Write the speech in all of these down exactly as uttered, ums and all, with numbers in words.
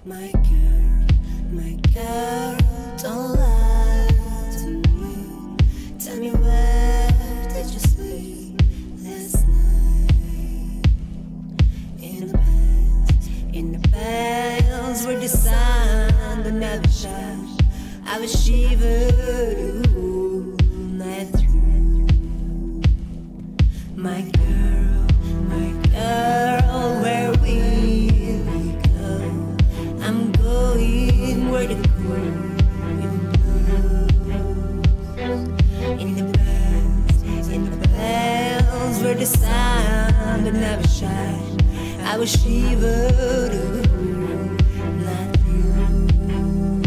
My girl, my girl, don't lie to me. Tell me, where did you sleep last night? In the past, in the past, where the sun but never shines. I was shivered all night through. My girl, my girl, where will we go? I'm going where the cold wind blows. In the past, in the past, where the sun but never shines. I was shivered all night through.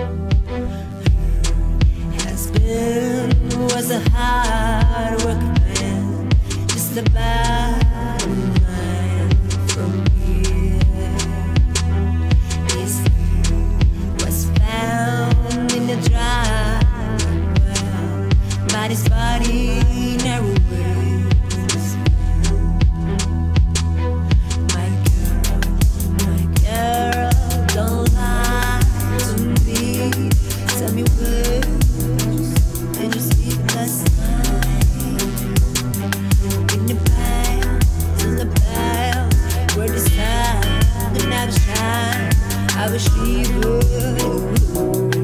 Her husband was a hard working man, just about a mile from here. His head was found in the dry well, but his body never was found. My girl, my girl, don't lie to me. Tell me, where did you sleep last night? In the past, in the past, where the sun never shine. I wish you would.